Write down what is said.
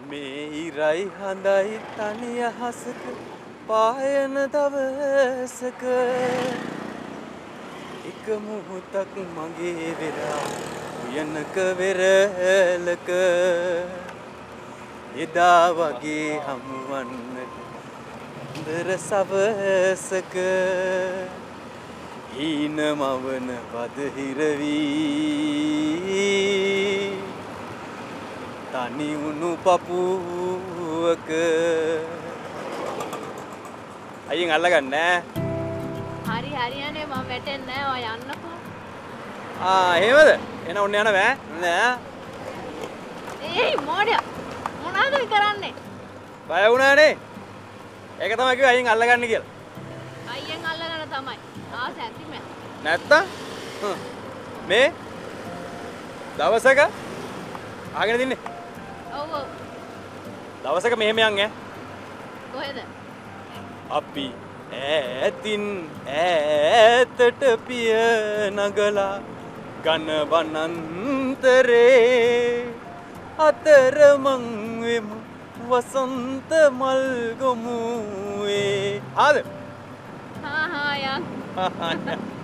මේ ඉරයි හඳයි තනි අහසක පායන දවසක එක මොහොතක් මගේ වෙලා උයනක වෙරළක එදා වගේ හමුවන්නට දර සවසක හීන මවන වද හිරවී තනි වුණු පපුවක අයියෙන් අල්ලගන්න නෑ හරි හරියනේ මම වැටෙන්නේ නෑ ඔය යන්නකෝ එහෙමද එන ඔන්න යන බෑ නෑ ඒයි මොඩියා මොනවද කරන්නේ බය වුණානේ ඒක තමයි කිව්වේ අයියෙන් අල්ලගන්න කියලා අයියෙන් අල්ලගන්න තමයි ආස ඇතිම නැත්තම් මේ දවසක ආගෙන දින්නේ ඔව් ඔව් දවසක මෙහෙම යන් කොහෙද අපි ඈතින් ඈතට පිය නගලා ඝන වනාන්තරේ අතරමං වෙමු වසන්ත මල් ගොමුවේ ආද හා යන්